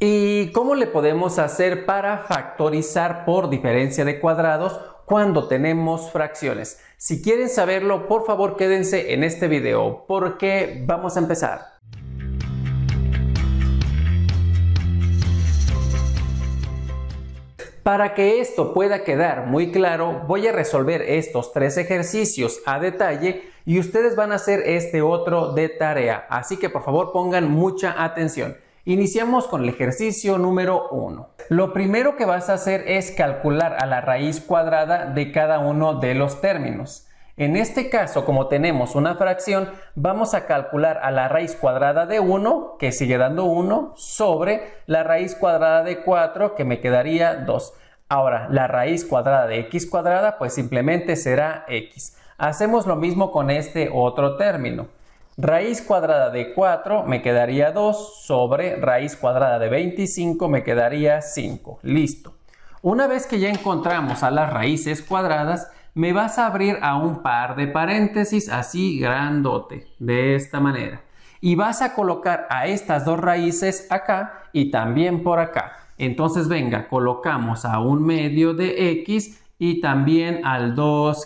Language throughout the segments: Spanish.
¿Y cómo le podemos hacer para factorizar por diferencia de cuadrados cuando tenemos fracciones? Si quieren saberlo, por favor quédense en este video porque vamos a empezar. Para que esto pueda quedar muy claro, voy a resolver estos 3 ejercicios a detalle y ustedes van a hacer este otro de tarea, así que por favor pongan mucha atención. Iniciamos con el ejercicio número 1. Lo primero que vas a hacer es calcular a la raíz cuadrada de cada uno de los términos. En este caso, como tenemos una fracción, vamos a calcular a la raíz cuadrada de 1, que sigue dando 1, sobre la raíz cuadrada de 4, que me quedaría 2. Ahora, la raíz cuadrada de x cuadrada, pues simplemente será x. Hacemos lo mismo con este otro término. Raíz cuadrada de 4 me quedaría 2 sobre raíz cuadrada de 25 me quedaría 5. Listo. Una vez que ya encontramos a las raíces cuadradas, me vas a abrir a un par de paréntesis así grandote, de esta manera. Y vas a colocar a estas dos raíces acá y también por acá. Entonces venga, colocamos a 1/2 de x y también al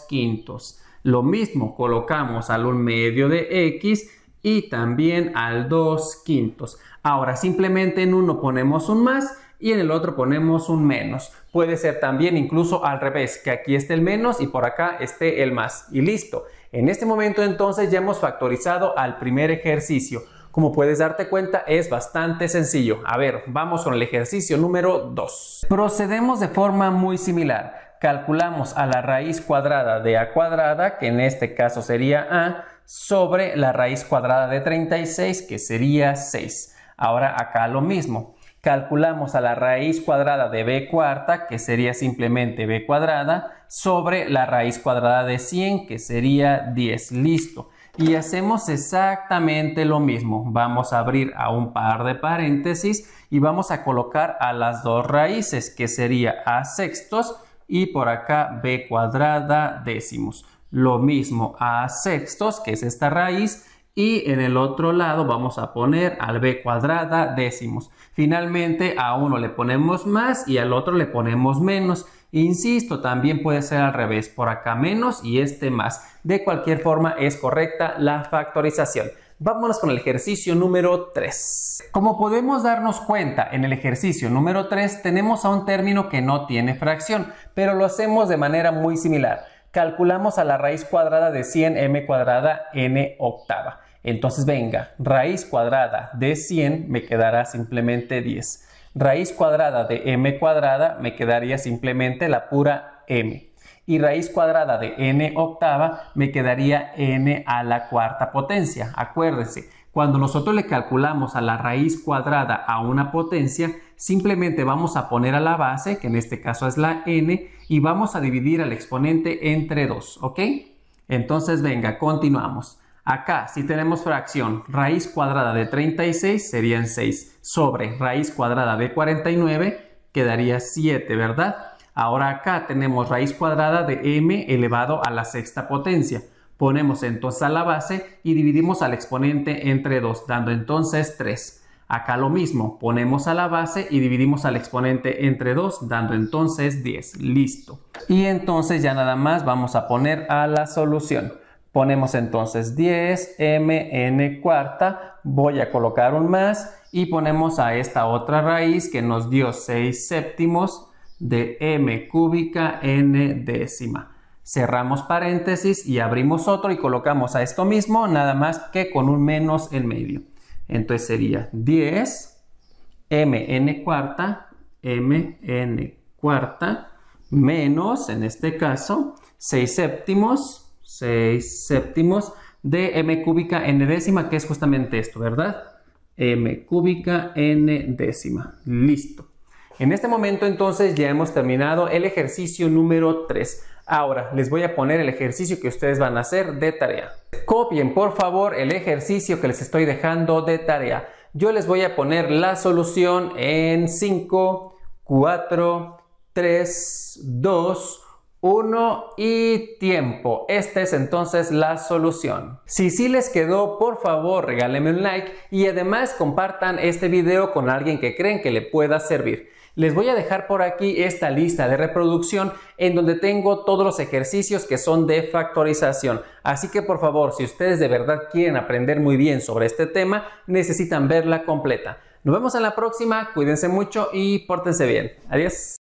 2/5. Lo mismo, colocamos al 1/2 de x y también al 2/5. Ahora simplemente en uno ponemos un más y en el otro ponemos un menos. Puede ser también incluso al revés, que aquí esté el menos y por acá esté el más. Y listo. En este momento entonces ya hemos factorizado al primer ejercicio. Como puedes darte cuenta, es bastante sencillo. A ver, vamos con el ejercicio número 2. Procedemos de forma muy similar. Calculamos a la raíz cuadrada de a cuadrada, que en este caso sería a, sobre la raíz cuadrada de 36, que sería 6. Ahora acá lo mismo. Calculamos a la raíz cuadrada de b cuarta, que sería simplemente b cuadrada, sobre la raíz cuadrada de 100, que sería 10. Listo. Y hacemos exactamente lo mismo. Vamos a abrir a un par de paréntesis y vamos a colocar a las dos raíces, que sería a sextos y por acá b cuadrada décimos. Lo mismo a sextos, que es esta raíz, y en el otro lado vamos a poner al b cuadrada décimos. Finalmente a uno le ponemos más y al otro le ponemos menos. Insisto, también puede ser al revés, por acá menos y este más. De cualquier forma es correcta la factorización. Vámonos con el ejercicio número 3. Como podemos darnos cuenta, en el ejercicio número 3 tenemos a un término que no tiene fracción, pero lo hacemos de manera muy similar. Calculamos a la raíz cuadrada de 100m cuadrada n octava. Entonces venga, raíz cuadrada de 100 me quedará simplemente 10. Raíz cuadrada de m cuadrada me quedaría simplemente la pura m. Y raíz cuadrada de n octava me quedaría n a la cuarta potencia. Acuérdense, cuando nosotros le calculamos a la raíz cuadrada a una potencia, simplemente vamos a poner a la base, que en este caso es la n, y vamos a dividir al exponente entre 2, ¿ok? Entonces venga, continuamos. Acá, si tenemos fracción, raíz cuadrada de 36 serían 6, sobre raíz cuadrada de 49 quedaría 7, ¿verdad? Ahora acá tenemos raíz cuadrada de m elevado a la sexta potencia. Ponemos entonces a la base y dividimos al exponente entre 2, dando entonces 3. Acá lo mismo, ponemos a la base y dividimos al exponente entre 2, dando entonces 10. Listo. Y entonces ya nada más vamos a poner a la solución. Ponemos entonces 10mn cuarta, voy a colocar un más y ponemos a esta otra raíz que nos dio 6 séptimos de m cúbica n décima. Cerramos paréntesis y abrimos otro y colocamos a esto mismo, nada más que con un menos en medio. Entonces sería 10 mn cuarta menos, en este caso, 6 séptimos de m cúbica n décima, que es justamente esto, ¿verdad? M cúbica n décima. Listo. En este momento entonces ya hemos terminado el ejercicio número 3. Ahora les voy a poner el ejercicio que ustedes van a hacer de tarea. Copien por favor el ejercicio que les estoy dejando de tarea. Yo les voy a poner la solución en 5, 4, 3, 2, 1 y tiempo. Esta es entonces la solución. Si sí les quedó, por favor regálenme un like y además compartan este video con alguien que creen que le pueda servir. Les voy a dejar por aquí esta lista de reproducción en donde tengo todos los ejercicios que son de factorización. Así que por favor, si ustedes de verdad quieren aprender muy bien sobre este tema, necesitan verla completa. Nos vemos en la próxima, cuídense mucho y pórtense bien. Adiós.